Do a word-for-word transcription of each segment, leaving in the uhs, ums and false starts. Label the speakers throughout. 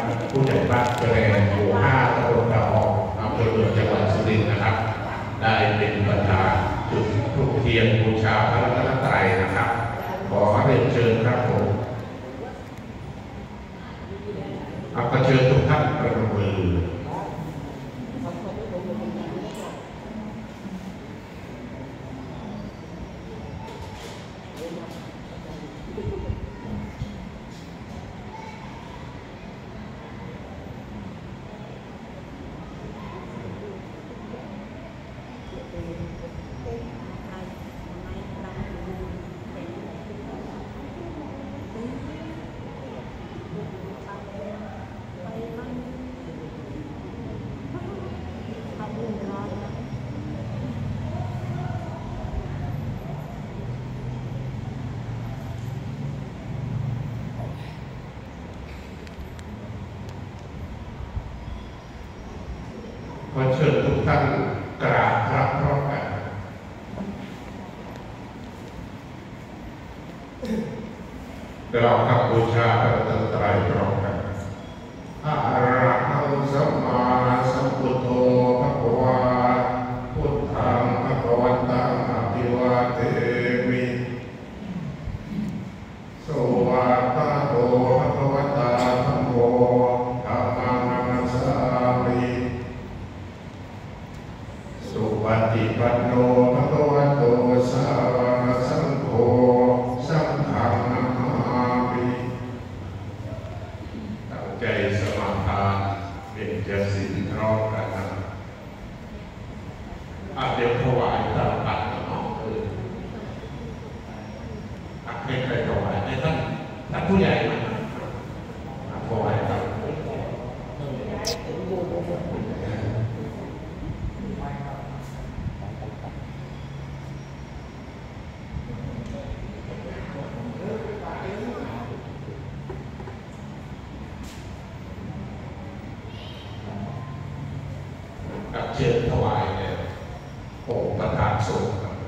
Speaker 1: ผู้ใหญ่บ้านแกลงหมู่ห้าตำบลตะออกอำเภอเมืองจังหวัดสุรินทร์นะครับได้เป็นประธานจุดธูปเทียนบูชาพระรัตนตรัยนะครับขอเรียนเชิญครับผมอัปเชิญทุกท่านประนมมือขอเชิญทุกท่านกราบพระพร้อมกันเราทำบูชาพระรัตนตรัยพร้อมกันอะระหังสัมมาสัมพุทโธภะคะวาพุทธังภะคะวันตังอะภิวาเทมิสวากขาโตภะคะวตาธัมโมธัมมังนัมสสามิสุปฏิปันโนภะคะวะโตสาวกสังโฆสังฆังนะมามิตั้งใจสมาทานเป็นเจสินพร้อมกันนะอาเดี๋ยวถวายตามปัดน้องเลยให้ใครถวายให้ท่านท่านผู้ใหญ่มาถวายครับเชิญถวายเนี่ยองค์ประธานสงฆ์ครับ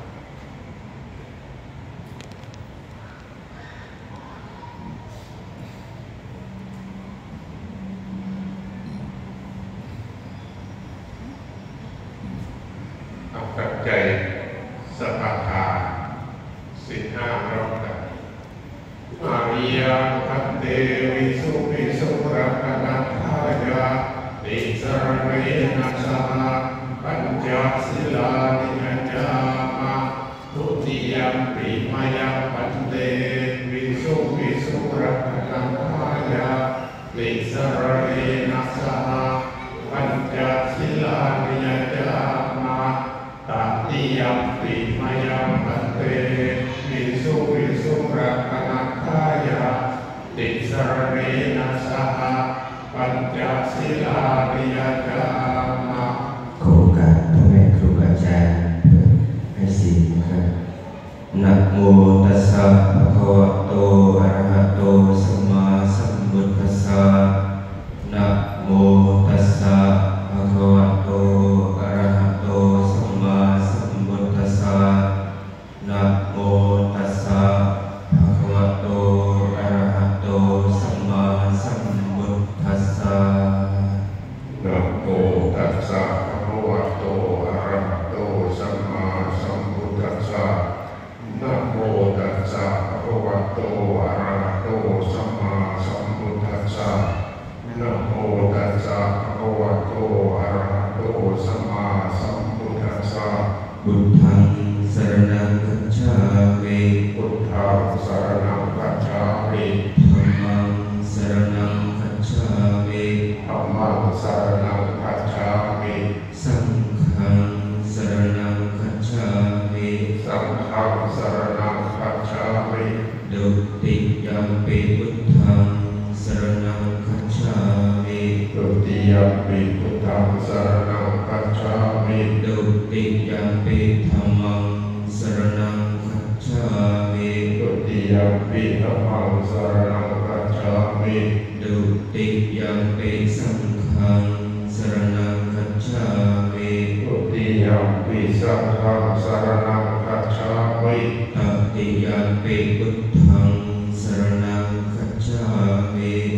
Speaker 1: เอาตั้งใจสมาทานศีลห้าร้อยกันอาริยังพันเตวิสุภิสุรักนัทธายาติสรเนนะสหปัญจศีลานิยจามะทุติยมปิมายาปันเตวิสุภิสุรักนัทธายาติสรเนนะสหปัญจศีลานิยจามะตติยมปิมายาปันเตวิสุภิสุรักนัทธายาติสรเนนะสหปัญจศีลานิยจามะ
Speaker 2: ขอโอกาสพ่อแม่ครูอาจารย์เปิดให้ศีลนะครับนะโมตัสสะภะคะวะโตอะระหะโตสัมมาสัมพุทธัสสะนะโมตัสสะภะคะวะโตอะระหะโตสัมมาสัมพุทธัสสะนะโมตัสสะภะคะวะโตอะระหะโตสัมมาสัมพุทธัสสะ
Speaker 1: นะโมตัสสะภะคะวะโตอะระหะโตสัมมาสัมพุทธัสสะนะโมตัสสะภะคะวะโตอะระหะโตสัมมาสัมพุทธัสสะนะโมตัสสะภะคะวะโตอะระหะโตสัมมาสัมพุทธัสสะ
Speaker 2: พุทธังสรณังคัจฉามิ
Speaker 1: พุทธังสรณังคัจฉามิ
Speaker 2: ธัมมังสรณังคัจฉามิ
Speaker 1: ธัมมังสรณังคัจฉามิ
Speaker 2: สังฆังสรณังคัจฉามิ
Speaker 1: สังฆังสรณังคัจฉามิ
Speaker 2: ดุติยัมปิพุทธังสรณังคัจฉามิ
Speaker 1: ดุติยัมปิพุทธังสรณังคัจฉามิ
Speaker 2: ดุติยัมปิธัมมังสรณังคัจฉามิ
Speaker 1: ดุติยัมปิธัมมังสรณังคัจฉามิ
Speaker 2: ดุติยัมปิสังฆังสรณังคัจฉามิ
Speaker 1: ดุติยัมปิสังฆังสรณังคัจฉามิ
Speaker 2: ตติยัมปิพุทธังสรณังคัจฉามิ
Speaker 1: ต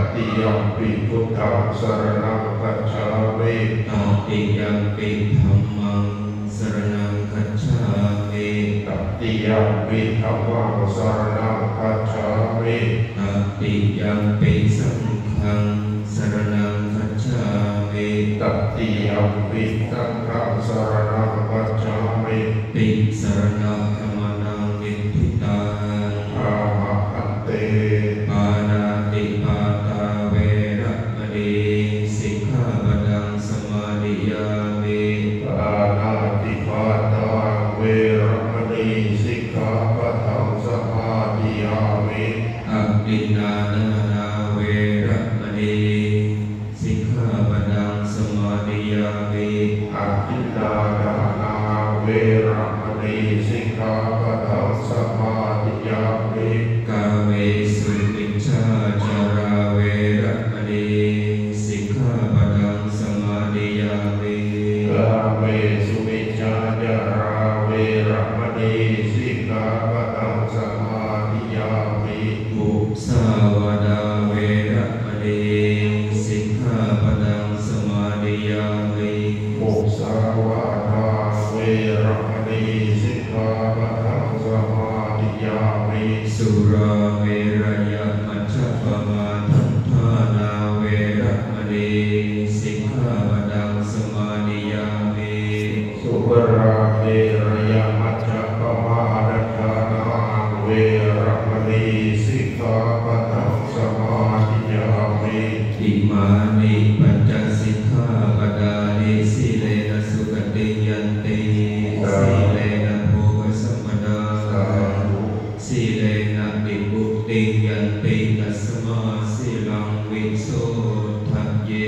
Speaker 1: ติยัมปิพุทธังสรณังคัจฉามิ
Speaker 2: ตติยัมปิธัมมังสรณังคัจฉามิ
Speaker 1: ตติยัมปิธัมมังสรณังคัจฉามิ
Speaker 2: ตติยัมปิสังฆังสรณังคัจฉามิ
Speaker 1: ตติยัมปิสังฆังสรณังคัจฉามิ
Speaker 2: ติสรณะธรรมนังนิพพิตัง
Speaker 1: อามะหันเต
Speaker 2: ปานาติปาตาเวระมณีสิกขาปดังสมาธิยามิ
Speaker 1: ปานาติปาตาเวรมณีสิกขาปะทังสมาธิยามิ
Speaker 2: อัปปินานานาเวระมณีสิกขาปดังสมาธิยามิ
Speaker 1: อภินาทานาเวรมณีสิกขาปะทังสมาธิยามิ
Speaker 2: กาเมสุมิจฉาจาราเวระมณีสิกขาปดังสมาธิยามิ
Speaker 1: กาเมสุมิจฉาจาราเวรมณีสิกขาปะทังสมาธิยามิ
Speaker 2: มุสาวาดาเวระมณีสิกขาปดังสมาธิยามิ
Speaker 1: มุสาวาทาเวรมณีสิกขาปะทังสมาธิยามิ
Speaker 2: สุราเมรยมัจจปมาทัฏฐานาเวระมณีสิกขาปดังสมาธิยามิ
Speaker 1: สุปราเมรยมัจจปมาดัฏฐานาเวรมณีสิกขาปะทังสมาธิยามิ
Speaker 2: อิมานิปัญจสิกขาปดานิสีเลนะสุขติยันติสีเลนะโภคสัมปดาสีเลนะวิมุตติยันติตัสมาสีลังวิโสทัพเย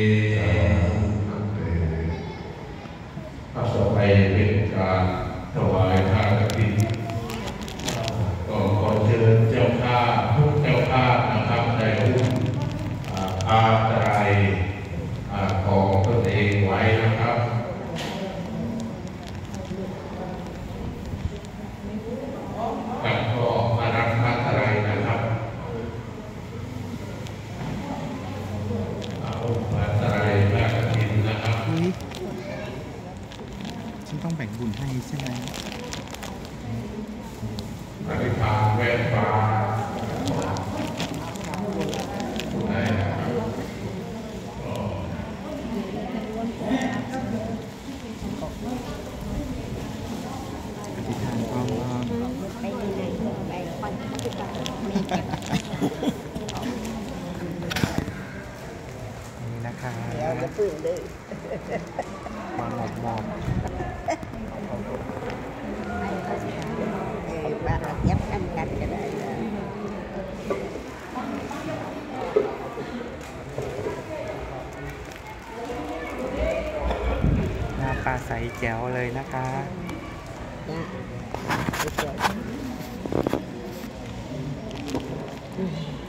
Speaker 1: อาสไปเป็นการถวายทานกฐินก็ขอเชิญเจ้าภาพทุกเจ้าภาพนะครับได้อุ้มอาตรายของตนเองไว้นะครับกับก็มารับอาตรายนะครับเอาอาตรายแม่กฐินนะครับ
Speaker 3: เฮ้ยฉันต้องแบ่งบุญให้ใช่ไหม
Speaker 1: อธิษฐานแว่นฟ้าผู้ใดนะครับก็
Speaker 3: อธิษฐานพร้อม
Speaker 4: ไปไหนไปคอนที่ไปมีเก็บ
Speaker 3: ๆนี่นะคะ
Speaker 4: เดี๋ยวจะฟื้นเลย
Speaker 3: มาหมอบหมอบ
Speaker 4: เออมาเย็บกันกันก็ได้
Speaker 3: หน้าปลาใสแจ๋วเลยนะคะ
Speaker 4: จ้ะ